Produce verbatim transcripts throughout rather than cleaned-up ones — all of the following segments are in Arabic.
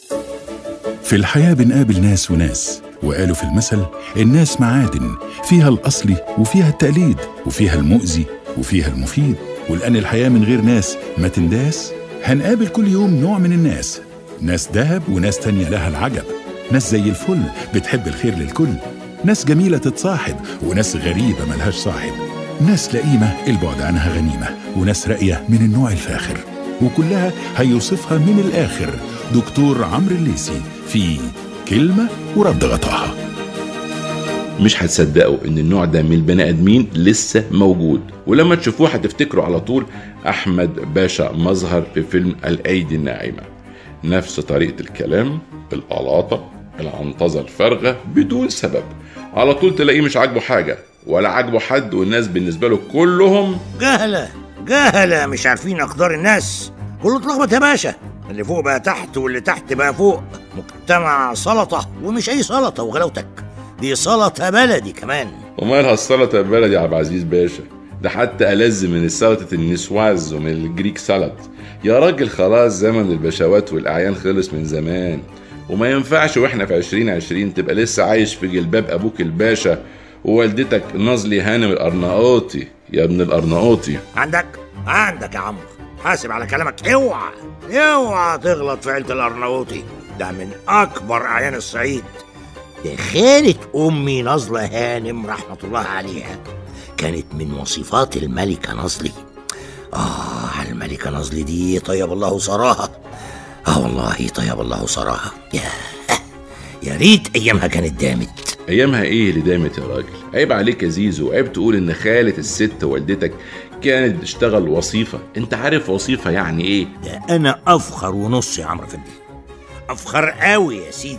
في الحياة بنقابل ناس وناس، وقالوا في المثل الناس معادن، فيها الأصلي وفيها التقليد وفيها المؤذي وفيها المفيد. ولأن الحياة من غير ناس ما تنداس، هنقابل كل يوم نوع من الناس، ناس دهب وناس تانية لها العجب، ناس زي الفل بتحب الخير للكل، ناس جميلة تتصاحب وناس غريبة ملهاش صاحب، ناس لئيمة البعد عنها غنيمة، وناس راقية من النوع الفاخر، وكلها هيوصفها من الآخر دكتور عمرو الليثي في كلمة ورد غطاها. مش هتصدقوا ان النوع ده من البني ادمين لسه موجود، ولما تشوفوه هتفتكروا على طول احمد باشا مظهر في فيلم الايدي الناعمة. نفس طريقة الكلام، القلاطة، العنطزة الفارغة بدون سبب، على طول تلاقيه مش عاجبه حاجة ولا عاجبه حد، والناس بالنسبة له كلهم جهلة جهلة مش عارفين أقدار الناس، كله اتلخبط يا باشا، اللي فوق بقى تحت واللي تحت بقى فوق، مجتمع سلطة، ومش أي سلطة وغلاوتك، دي سلطة بلدي كمان. ومالها السلطة البلدي يا عبد العزيز باشا؟ ده حتى ألذ من السلطة النسواز ومن الجريك سلط. يا راجل خلاص زمن البشوات والأعيان خلص من زمان، وما ينفعش واحنا في عشرين عشرين تبقى لسه عايش في جلباب أبوك الباشا ووالدتك نازلي هانم الأرناؤوطي يا ابن الأرناؤوطي. عندك عندك يا عمرو، حاسب على كلامك، اوعى اوعى تغلط في عيلة الأرناؤوطي، ده من أكبر أعيان الصعيد. ده خالة أمي نازلة هانم رحمة الله عليها كانت من وصفات الملكة نازلي. آه الملكة نازلي دي طيب الله ثراها، آه والله طيب الله ثراها، يا يا ريت أيامها كانت دامت. أيامها إيه اللي دامت يا راجل؟ عيب عليك يا زيزو، عيب تقول إن خالة الست والدتك كانت بتشتغل وظيفة. أنت عارف وظيفة يعني إيه؟ ده أنا أفخر ونص يا عمرو فندي، أفخر قوي يا سيدي.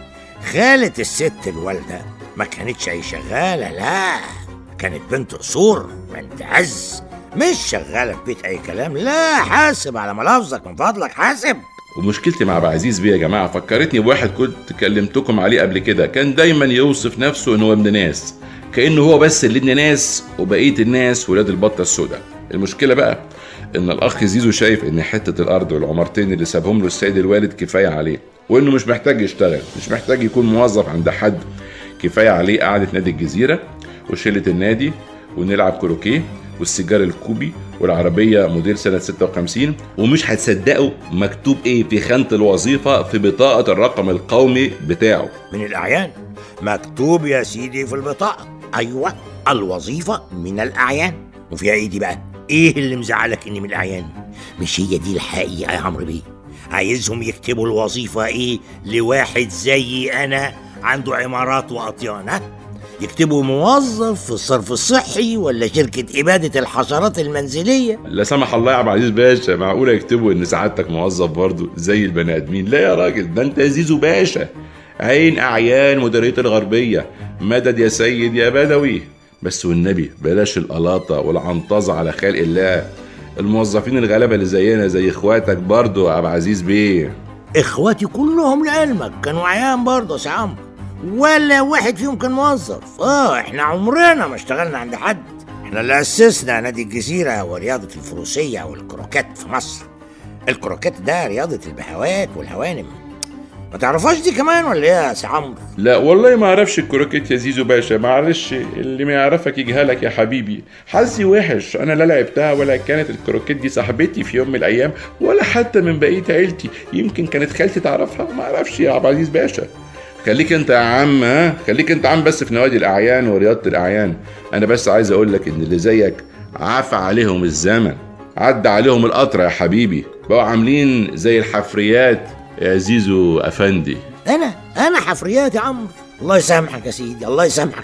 خالة الست الوالدة ما كانتش أي شغالة، لا كانت بنت أصول، بنت عز، مش شغالة في بيت أي كلام. لا حاسب على ملافظك من فضلك، حاسب. ومشكلتي مع عبد العزيز بيه يا جماعة فكرتني بواحد كنت كلمتكم عليه قبل كده، كان دايما يوصف نفسه إنه ابن ناس، كأنه هو بس اللي ابن ناس وبقية الناس ولاد البطة السوداء. المشكلة بقى إن الأخ زيزو شايف إن حتة الأرض والعمارتين اللي سابهم له السيد الوالد كفاية عليه، وإنه مش محتاج يشتغل، مش محتاج يكون موظف عند حد، كفاية عليه قعدة نادي الجزيرة وشلة النادي ونلعب كروكيه والسيجار الكوبي والعربية موديل سنة ستة وخمسين. ومش هتصدقوا مكتوب ايه في خانة الوظيفة في بطاقة الرقم القومي بتاعه من الأعيان. مكتوب يا سيدي في البطاقة، أيوة الوظيفة من الأعيان. وفيها ايه دي بقى؟ ايه اللي مزعلك اني من الأعيان؟ مش هي دي الحقيقة يا عمرو بيه؟ عايزهم يكتبوا الوظيفة ايه لواحد زي انا عنده عمارات وأطيان؟ ها؟ يكتبوا موظف في الصرف الصحي ولا شركة إبادة الحشرات المنزلية؟ لا سمح الله يا عبد العزيز باشا، معقولة يكتبوا إن سعادتك موظف برضو زي البني آدمين؟ لا يا راجل، ده أنت زيزو باشا، عين أعيان مديرية الغربية، مدد يا سيد يا بدوي. بس والنبي بلاش القلاطة والعنطزة على خلق الله، الموظفين الغلابة اللي زينا زي إخواتك برضو يا عبد العزيز بيه. إخواتي كلهم لعلمك كانوا عيان برضو يا سي عمرو، ولا واحد فيهم كان موظف. اه احنا عمرنا ما اشتغلنا عند حد، احنا اللي اسسنا نادي الجزيرة ورياضة الفروسية والكروكات في مصر. الكروكات ده رياضة البهوات والهوانم، ما تعرفهاش دي كمان ولا ايه يا سي عمرو؟ لا والله ما اعرفش الكروكيت يا زيزو باشا، معلش اللي ما يعرفك يجهلك يا حبيبي، حظي وحش، انا لا لعبتها ولا كانت الكروكيت دي صاحبتي في يوم من الايام ولا حتى من بقيه عيلتي، يمكن كانت خالتي تعرفها، ما اعرفش يا عبد العزيز باشا. خليك انت يا عم، ها خليك انت عم بس في نوادي الاعيان ورياضه الاعيان. انا بس عايز اقول لك ان اللي زيك عفى عليهم الزمن، عدى عليهم القطر يا حبيبي، بقوا عاملين زي الحفريات يا زيزو افندي. انا انا حفريات يا عمرو؟ الله يسامحك يا سيدي، الله يسامحك.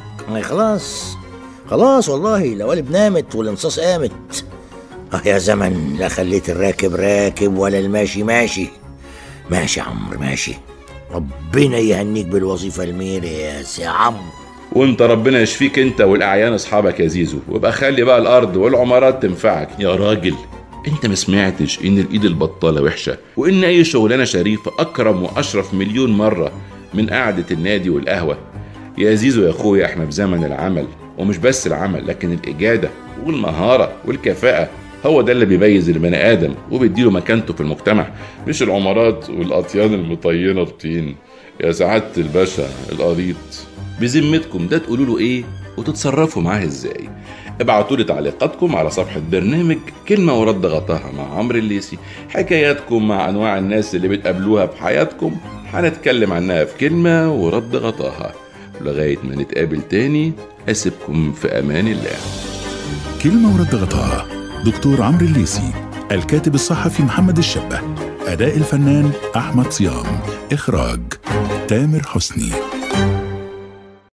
خلاص خلاص والله، القوالب نامت والانصاص قامت. اه يا زمن، لا خليت الراكب راكب ولا الماشي ماشي. ماشي يا عمرو ماشي، ربنا يهنيك بالوظيفة الميرة يا سي عمرو. وانت ربنا يشفيك انت والاعيان اصحابك يا زيزو، وابقى خلي بقى الارض والعمارات تنفعك يا راجل. انت ما سمعتش ان الايد البطالة وحشة، وان اي شغلانة شريفة اكرم واشرف مليون مرة من قعدة النادي والقهوة؟ يا زيزو يا اخويا، احنا في زمن العمل، ومش بس العمل لكن الاجادة والمهارة والكفاءة، هو ده اللي بيميز البني آدم وبيديله مكانته في المجتمع، مش العمارات والأطيان المطينة الطين. يا سعادة الباشا القريط، بذمتكم ده تقولوا له إيه وتتصرفوا معاه إزاي؟ ابعتوا لي تعليقاتكم على صفحة برنامج كلمة ورد غطاها مع عمرو الليثي، حكاياتكم مع أنواع الناس اللي بتقابلوها في حياتكم هنتكلم عنها في كلمة ورد غطاها. لغاية ما نتقابل تاني أسيبكم في أمان الله. كلمة ورد غطاها دكتور عمرو الليثي، الكاتب الصحفي محمد الشبه، أداء الفنان أحمد صيام، إخراج تامر حسني.